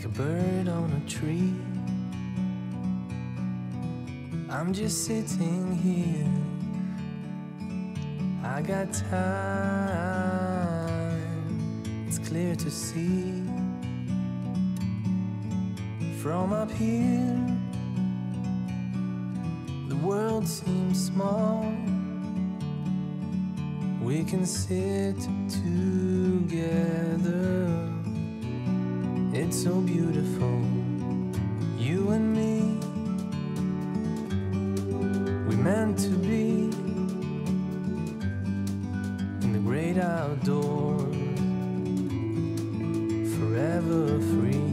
like a bird on a tree. I'm just sitting here, I got time, it's clear to see. From up here, the world seems small. We can sit together, it's so beautiful, you and me. We meant to be in the great outdoors, forever free.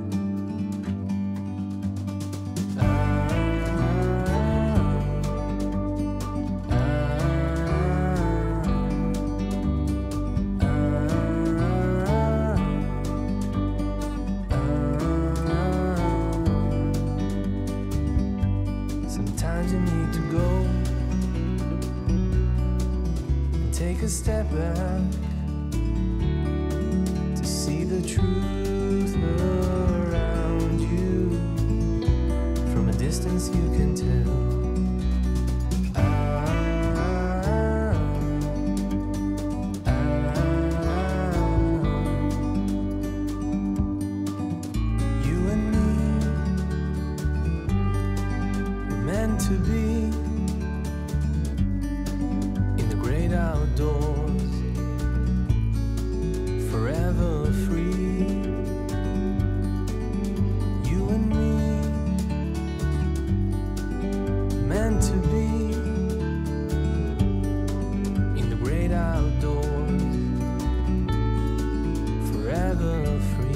Sometimes you need to go and take a step back to see the truth around you. From a distance you can tell. You and me, meant to be in the great outdoors, forever free. You and me, meant to be in the great outdoors, forever free.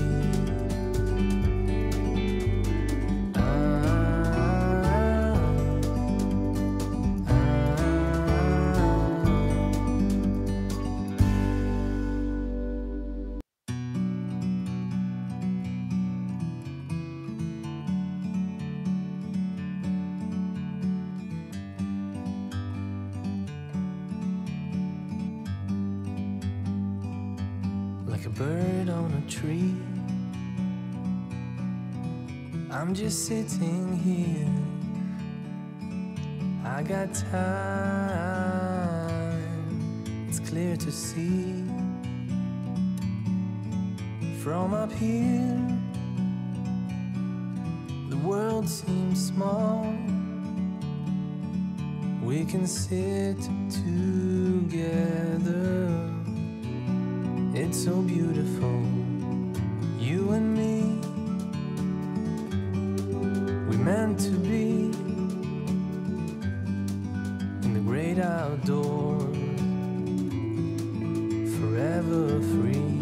Like a bird on a tree, I'm just sitting here, I got time, it's clear to see. From up here, the world seems small. We can sit together, it's so beautiful, you and me. We meant to be in the great outdoors, forever free.